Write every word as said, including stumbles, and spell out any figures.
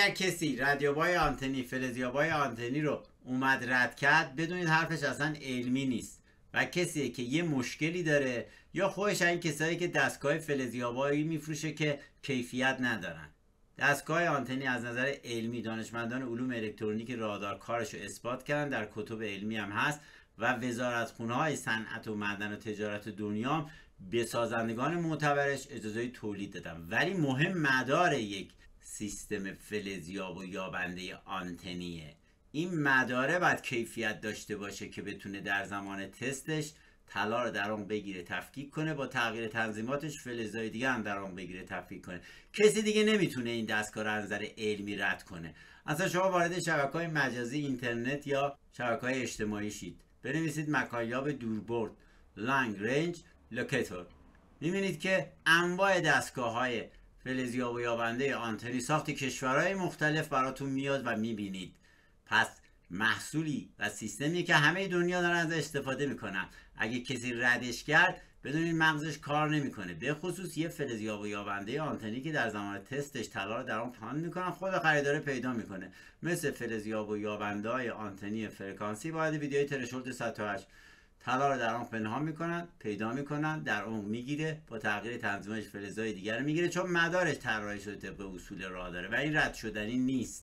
اگر کسی رادیوبای آنتنی فلزیابای آنتنی رو اومد رد کرد، بدونید حرفش اصلا علمی نیست و کسیه که یه مشکلی داره یا خودش این کسایی که دستگاه فلزیابایی میفروشه که کیفیت ندارن. دستگاه آنتنی از نظر علمی دانشمندان علوم الکترونیک رادار کارش رو اثبات کردن، در کتب علمی هم هست و وزارتخونه های صنعت و معدن و تجارت دنیا به سازندگان معتبرش اجازه تولید دادن. ولی مهم مدار یک سیستم فلزیاب و یابنده آنتنیه. این مداره باید کیفیت داشته باشه که بتونه در زمان تستش طلا رو در اون بگیره تفکیک کنه، با تغییر تنظیماتش فلزای دیگه هم در اون بگیره تفکیک کنه. کسی دیگه نمیتونه این دستگاه رو از نظر علمی رد کنه. اصلا شما وارد شبکه‌های مجازی اینترنت یا شبکه‌های اجتماعی شید، بنویسید مکانیاب دوربرد لانگ رنج لوکیتور، می‌بینید که انواع دستگاه‌های فلزیاب و یابنده آنتنی ساخت کشورهای مختلف براتون میاد و می‌بینید. پس محصولی و سیستمی که همه دنیا دارن ازش استفاده میکنن. اگه کسی ردش کرد بدونید مغزش کار نمیکنه. به خصوص یه فلزیاب و یابنده آنتنی که در زمان تستش طلا رو در اون پنهان میکنن، خود خریدار پیدا میکنه. مثل فلزیاب و یابنده های آنتنی فرکانسی باید ویدیوی ترشولد صد و هشت طلا رو در اون پنهان میکنن، پیدا میکنن، در اون میگیره، با تغییر تنظیمش فلزای دیگر رو میگیره، چون مدارش طراحی شده طبق اصول راداره و این رد شدنی نیست.